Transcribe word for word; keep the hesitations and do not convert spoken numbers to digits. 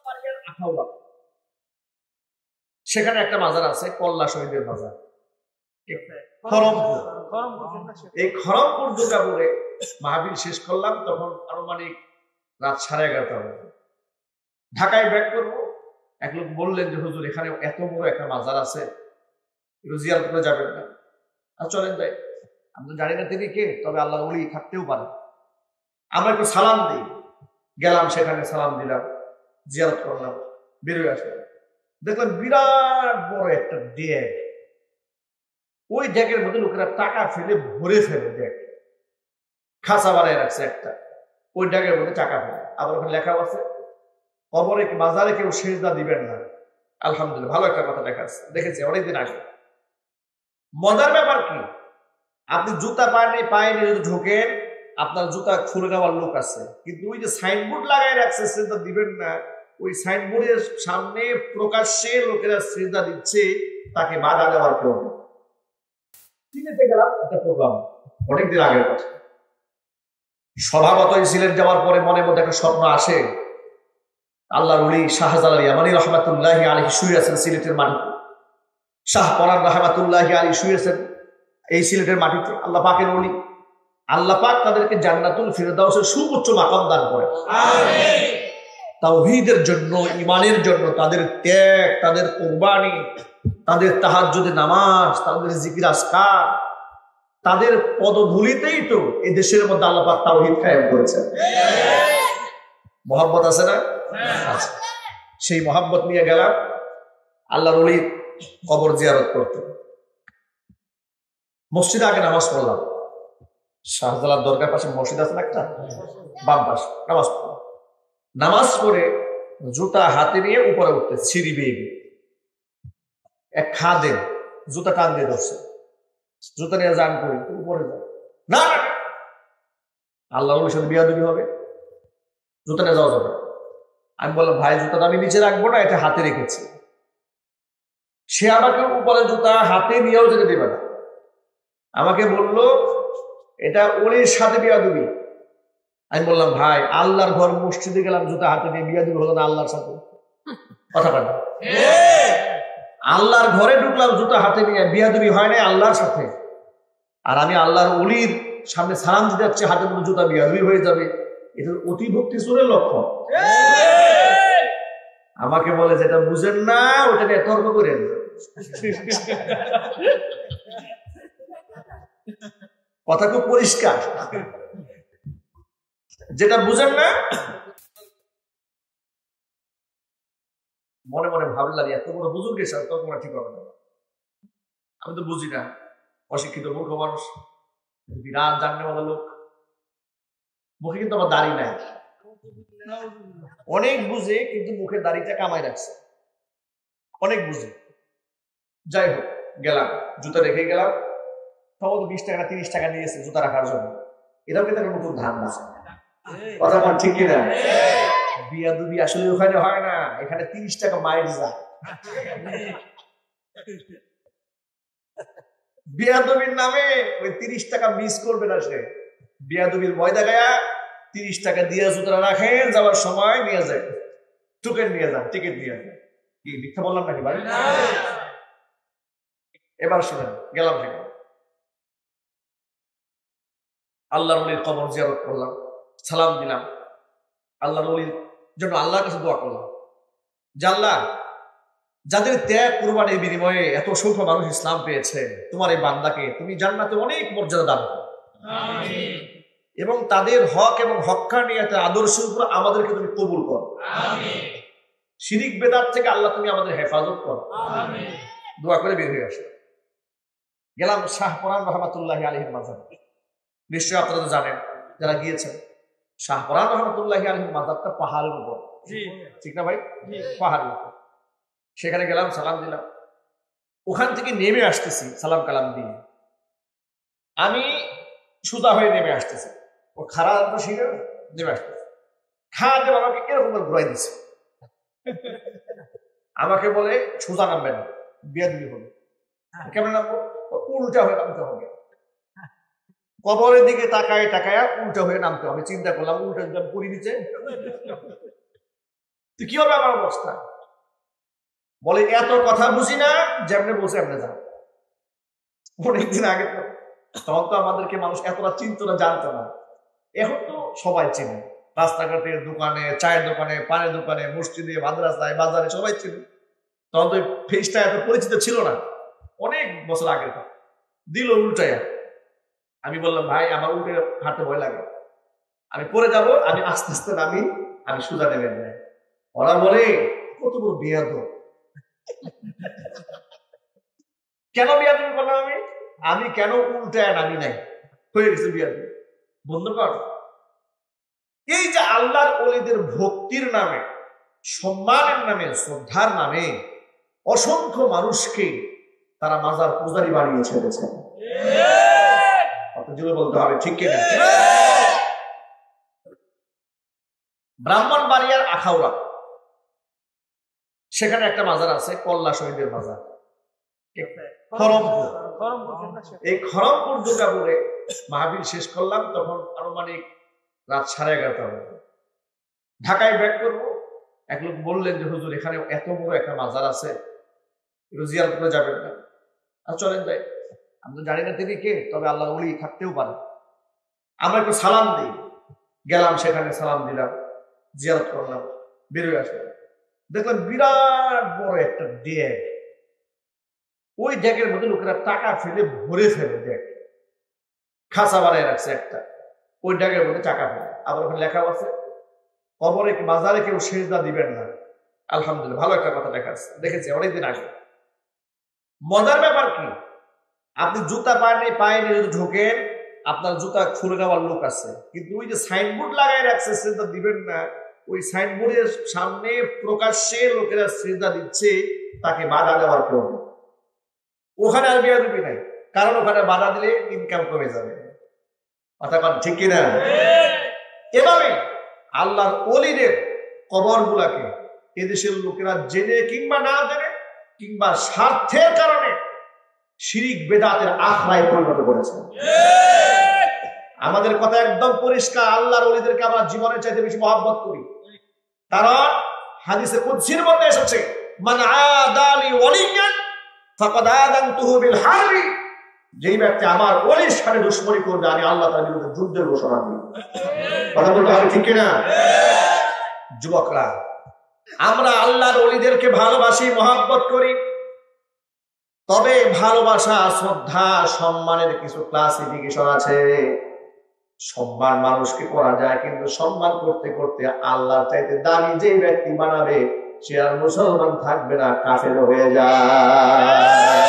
সেখানে একটা মাজার আছে, কল্লা শহীদের মাজার, খড়মপুর। এই খড়মপুর দুর্গাপুরে মাহফিল শেষ করলাম, তখন আনুমানিক রাত সাড়ে এগারোটা বাজে। ঢাকায় ব্যাক করবো, এক লোক বললেন যে হুজুর এখানে এত বড় একটা মাজার আছে, একটু জিয়ারত করে যাবেন না? আর চলেন যাই। আমি জানি না তিনি কে, তবে আল্লাহ ওলি থাকতেও পারে। আমরা একটু সালাম দিই। গেলাম সেখানে, সালাম দিলাম, জিয়ারত করলাম, বেরোয় আসলাম। দেখলাম বিরাট বড় একটা ড্যাগ। ওই ড্যাগের মধ্যে লোকেরা টাকা ফেলে ভরে ফেলে, ড্যাগ খাঁচা বানায় রাখছে একটা, ওই ড্যাগের মধ্যে টাকা ফেলে। আবার ওখানে লেখা আছে কবরে বাজারে কেউ সেজদা দিবেন না। আলহামদুলিল্লাহ, ভালো একটা কথা লেখা আছে, দেখেছি অনেকদিন আগে। মজার ব্যাপার কি, আপনি জুতা পায়ে পায়ে নিয়ে যদি ঢোকেন, আপনার জুতা খুলে নেওয়ার লোক আছে, কিন্তু ওই যে সাইনবোর্ড লাগাই রাখছে সেজদা দিবেন না, ওই সাইনবোর্ডের সামনে প্রকাশ্যে লোকেরা সেজদা দিচ্ছে, তাকে বাধা দেওয়ার কেউ নেই। সিলেটে গেলাম একটা প্রোগ্রাম, অনেকদিন আগের কথা। স্বভাবতই সিলেট যাওয়ার পরে মনের মধ্যে একটা স্বপ্ন আসে, আল্লাহর ওলি শাহজালাল ইয়ামানী রহমাতুল্লাহি আলাইহি শুয়ে আছেন সিলেটের মাটিতে, শাহ পরান রহমাতুল্লাহি আলাইহি শুয়ে আছেন এই সিলেটের মাটিতে। আল্লাহ পাকের ওলি, আল্লাহ পাক তাদেরকে জান্নাতুল ফিরদাউসের সুউচ্চ মাকাম দান করেন। আমিন। তাওহীদের জন্য, ঈমানের জন্য তাদের ত্যাগ, তাদের কুরবানি, তাদের তাহাজ্জুদের নামাজ, তাদের জিকির আজকার, তাদের পদধূলিতেই তো এই দেশের মধ্যে আল্লাহ পাক তাওহীদ কায়েম করেছেন। মহব্বত আছে না? আছে। সেই মহব্বত নিয়ে গেলাম আল্লাহর ওলির কবর জিয়ারত করতে। মসজিদে আগে নামাজ পড়লাম, শাহজালাল দরগার পাশে মসজিদ আছে না একটা, বাম পাশে নামাজ পড়লাম। নামাজ পড়ে জুতা হাতে নিয়ে উপরে উঠতে সিঁড়ি বেয়ে এক খাদেম জুতা টান দিয়ে ধরছে, জুতা নিয়ে যান করি উপরে যান না, আল্লাহ ওলির সাথে বিয়াদবি হবে, জুতা নিয়ে যাওয়া যাবে। আমি বললাম ভাই জুতাটা আমি নিচে রাখবো না, এটা হাতে রেখেছি। সে আমাকে উপরে জুতা হাতে নিয়েও যেতে দেবে না, আমাকে বলল এটা ওলির সাথে বিয়াদবি। আমি বললাম ভাই আল্লাহর ঘর মসজিদে গেলাম জুতা হাতে নিয়ে, বিয়াদবি হলো না আল্লাহর সাথে? কথা বলেন। আল্লাহর ঘরে ঢুকলাম জুতা হাতে নিয়ে, বিয়াদবি হয় না আল্লাহর সাথে? আর আমি আল্লাহর ওলির সামনে সালাম দিতে যাচ্ছি, হাতের মধ্যে জুতা, বিয়াদবি হয়ে যাবে। এটা অতি ভক্তি চোরের লক্ষণ। আমাকে বলে যেটা বুঝেন না ওটা নিয়ে তর্ক করেন। কথা খুব পরিষ্কার, যেটা বুঝেন না। মনে মনে ভাবলাম এত বড় বুজুর্গের সাথে তর্ক করা ঠিক হবে না, আমি তো বুঝি না, অশিক্ষিত মূর্খ মানুষ, বিরাট জাননেওয়ালা লোক, মুখে কিন্তু আমার দাড়ি নাই, অনেক বুঝে কিন্তু মুখে দাড়িটা কামাই রাখছে, অনেক বুঝে। যাই হোক গেলাম, জুতা রেখে গেলাম, সম্ভবত বিশ টাকা তিরিশ টাকা নিয়েছে জুতা রাখার জন্য। এটাও কিন্তু একটা নতুন ধান আছে, কথা বল ঠিক কিনা? বিয়াদবি আসলে ওখানে হয় না, এখানে তিরিশ টাকা মাইল যায়। বিয়াদবির নামে ওই তিরিশ টাকা মিস করবে না সে, বিয়াদবির ময়দা গায়া তিরিশ টাকা দিয়ে জুতরা রাখেন, যাওয়ার সময় নিয়ে যায়, টোকেন নিয়ে যান, টিকিট নিয়ে যান। কি মিথ্যা বললাম নাকি ভাই? এবার শুনেন, গেলাম সেখানে আল্লাহর ওলির কবর জিয়ারত করলাম, সালাম দিলাম, আল্লাহর ওলির জন্য আল্লাহর কাছে দোয়া করলাম, জাল্লাহ যাদের ত্যাগ কুরবানির বিনিময়ে এত সংখ্য মানুষ ইসলাম পেয়েছে, তোমার এই বান্দাকে তুমি জান্নাতে অনেক মর্যাদা দান করো, আমিন। এবং তাদের হক এবং হক্কানিয়াতের আদর্শের উপর আমাদেরকে তুমি কবুল করো, আমিন। শিরিক বেদাত থেকে আল্লাহ তুমি আমাদের হেফাজত করো, আমিন। দোয়া করে বের হয়ে আসো। গেলাম শাহ পরান রহমাতুল্লাহি আলাইহির মাজার। নিশ্চয়ই আপনারা তো জানেন যারা গিয়েছেন, শাহ পরান রহমাতুল্লাহি আলাইহির মাজারটা পাহাড়ের উপর, ঠিক না ভাই? পাহাড়ের উপর। সেখানে গেলাম, সালাম দিলাম, ওখান থেকে নেমে আসতেছি সালাম কালাম দিয়ে, আমি সুদা হয়ে নেমে আসতেছি, ও খারাপ শিখে নেমে আসতেছে, খাওয়া দেব আমাকে এরকম ঘুরাই দিচ্ছে, আমাকে বলে সোজা নামবেন, বিয়া দিবি হবে, কেমন নামবো? উল্টা হয়ে নামতে হবে, কবরের দিকে তাকায় তাকায় উল্টা হয়ে নামতে হবে। চিন্তা করলাম উল্টা যদি আমি পড়ি নিচে, তো কি হবে আমার অবস্থা? বলে এত কথা বুঝি না, যেমনি বসে এমনি যাও। অনেকদিন আগে তো তখন তো আমাদেরকে মানুষ এতটা চিনতো না, জানতো না। এখন তো সবাই চেনে, রাস্তাঘাটে, দোকানে, চায়ের দোকানে, পানের দোকানে, মসজিদে, মাদ্রাসায়, বাজারে সবাই চেনে। তখন তো ফেসটা এত পরিচিত ছিল না, অনেক বছর আগে। দিল উল্টায়া। আমি বললাম ভাই আমার উল্টে হাঁটতে ভয় লাগে, আমি পড়ে যাব, আমি আস্তে আস্তে নামি, আমি সোজা নেমে যাই। ওরা বলে কত বড় বেয়াদব। কেন বিয়াদবি করলাম আমি? আমি কেন উল্টায় নামি নাই, হয়ে গেছে বিয়াদবি। বন্ধুগণ, এই যে আল্লাহর ওলিদের ভক্তির নামে, সম্মানের নামে, শ্রদ্ধার নামে অসংখ্য মানুষকে তারা মাজার পূজারি বানিয়ে ছেড়েছে। বলতে হবে ঠিক কিনা? ব্রাহ্মণবাড়িয়ার আখাউড়া, সেখানে একটা মাজার আছে, কল্লা শহীদের মাজার, খড়মপুর। এই খড়মপুর দুর্গাপুরে মাহফিল শেষ করলাম, তখন আনুমানিক রাত সাড়ে এগারোটা হবে। ঢাকায় ব্যাক করবো, এক লোক বললেন যে হুজুর এখানে এত বড় একটা মাজার আছে, জিয়ারত করে যাবেন না? আর চলেন যাই। আমি তো জানি না তিনি কে, তবে আল্লাহর ওলি থাকতেও পারে। আমরা একটু সালাম দিই। গেলাম সেখানে, সালাম দিলাম, জিয়ারত করলাম, বেরোয় আসলাম। দেখলাম বিরাট বড় একটা ড্যাগ। ওই ড্যাগের মধ্যে লোকেরা টাকা ফেলে ভরে ফেলে, ড্যাগ খাঁচা বানায় রাখছে একটা, ওই ড্যাগের মধ্যে টাকা ফেলে। আবার ওখানে লেখা আছে কবরে বাজারে কেউ সেজদা দিবেন না। আলহামদুলিল্লাহ, ভালো একটা কথা লেখা আছে, দেখেছি অনেকদিন আগে। মজার ব্যাপার কি, আপনি জুতা পায়নি পায়নি যদি ঢোকেন, আপনার জুতা খুলে নেওয়ার লোক আছে, কিন্তু ওই যে সাইনবোর্ড লাগাই রাখছে সেজদা দিবেন না, ওই সাইনবোর্ডের সামনে প্রকাশ্যে লোকেরা সেজদা দিচ্ছে, তাকে বাধা দেওয়ার কেউ নেই। ওখানে আর বেয়াদবি নাই, কারণ ওখানে বাধা দিলে ইনকাম কমে যাবে। কথা বলেন ঠিক কিনা? এভাবে আল্লাহর ওলিদের কবর গুলাকে এদেশের লোকেরা জেনে কিংবা না জেনে কিংবা স্বার্থের কারণে শিরিক বেদাতের আখড়ায় পরিণত করেছে। আমাদের কথা একদম পরিষ্কার, আল্লাহর ওলিদেরকে আমরা জীবনের চাইতে বেশি মহব্বত করি। কারণ হাদিসে কুদসির মধ্যে এসেছে, মান আদালি ওয়ালিয়ান ফাকাদ আযানতুহু বিল হারবি। যেই ব্যক্তি আমার ওলির সাথে দুশমনি করবে, আমি আল্লাহ তাআলার বিরুদ্ধে যুদ্ধের ঘোষণা দিই। কথা বলতে হবে ঠিক কিনা? যুবকরা, আমরা আল্লাহর ওলিদেরকে ভালোবাসি, মহব্বত করি, তবে ভালোবাসা, শ্রদ্ধা, সম্মানের কিছু ক্লাসিফিকেশন আছে। সম্মান মানুষকে করা যায়, কিন্তু সম্মান করতে করতে আল্লাহর চাইতে দামি যে ব্যক্তি বানাবে সে আর মুসলমান থাকবে না, কাফের হয়ে যায়।